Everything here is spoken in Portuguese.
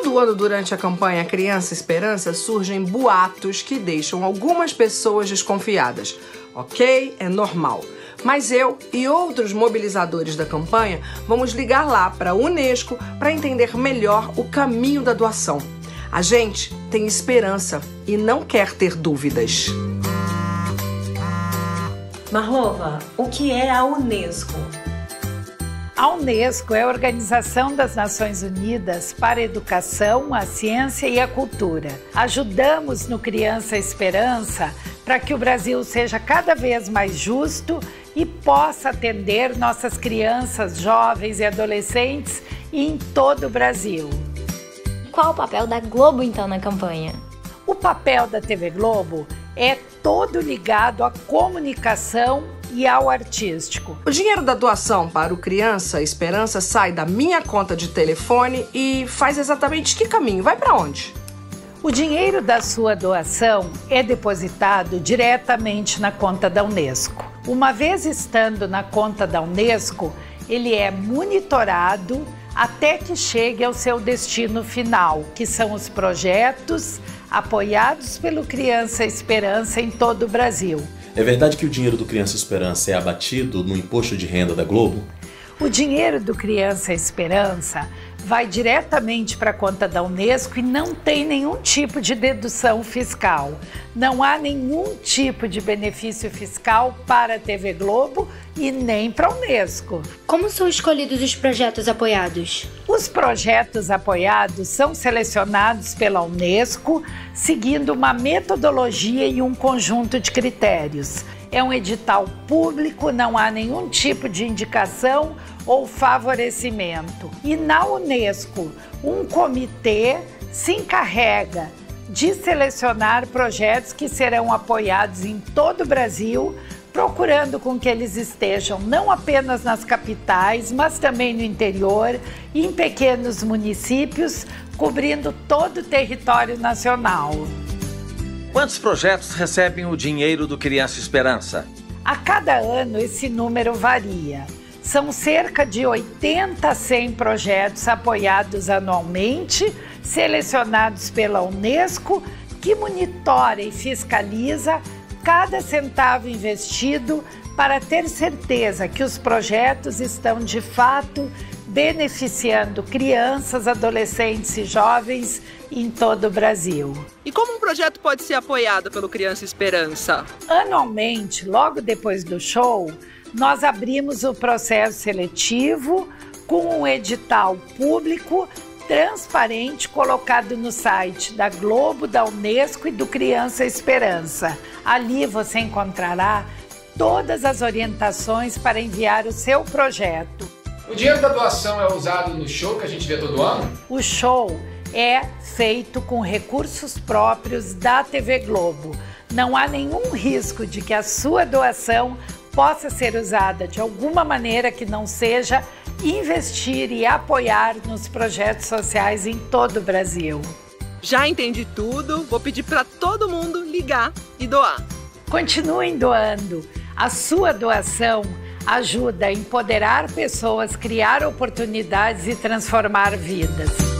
Todo ano, durante a campanha Criança Esperança, surgem boatos que deixam algumas pessoas desconfiadas. Ok? É normal. Mas eu e outros mobilizadores da campanha vamos ligar lá para a Unesco para entender melhor o caminho da doação. A gente tem esperança e não quer ter dúvidas. Marlova, o que é a Unesco? A Unesco é a Organização das Nações Unidas para a Educação, a Ciência e a Cultura. Ajudamos no Criança Esperança para que o Brasil seja cada vez mais justo e possa atender nossas crianças, jovens e adolescentes em todo o Brasil. Qual o papel da Globo, então, na campanha? O papel da TV Globo é todo ligado à comunicação e ao artístico. O dinheiro da doação para o Criança Esperança sai da minha conta de telefone e faz exatamente que caminho? Vai para onde? O dinheiro da sua doação é depositado diretamente na conta da Unesco. Uma vez estando na conta da Unesco, ele é monitorado até que chegue ao seu destino final, que são os projetos apoiados pelo Criança Esperança em todo o Brasil. É verdade que o dinheiro do Criança Esperança é abatido no imposto de renda da Globo? O dinheiro do Criança Esperança vai diretamente para a conta da Unesco e não tem nenhum tipo de dedução fiscal. Não há nenhum tipo de benefício fiscal para a TV Globo e nem para a Unesco. Como são escolhidos os projetos apoiados? Os projetos apoiados são selecionados pela Unesco, seguindo uma metodologia e um conjunto de critérios. É um edital público, não há nenhum tipo de indicação ou favorecimento. E na Unesco, um comitê se encarrega de selecionar projetos que serão apoiados em todo o Brasil, procurando com que eles estejam não apenas nas capitais, mas também no interior e em pequenos municípios, cobrindo todo o território nacional. Quantos projetos recebem o dinheiro do Criança Esperança? A cada ano esse número varia. São cerca de 80 a 100 projetos apoiados anualmente, selecionados pela Unesco, que monitora e fiscaliza cada centavo investido para ter certeza que os projetos estão de fato beneficiando crianças, adolescentes e jovens em todo o Brasil. E como um projeto pode ser apoiado pelo Criança Esperança? Anualmente, logo depois do show, nós abrimos o processo seletivo com um edital público transparente colocado no site da Globo, da Unesco e do Criança Esperança. Ali você encontrará todas as orientações para enviar o seu projeto. O dinheiro da doação é usado no show que a gente vê todo ano? O show é feito com recursos próprios da TV Globo. Não há nenhum risco de que a sua doação possa ser usada de alguma maneira que não seja investir e apoiar nos projetos sociais em todo o Brasil. Já entendi tudo, vou pedir para todo mundo ligar e doar. Continuem doando. A sua doação ajuda a empoderar pessoas, criar oportunidades e transformar vidas.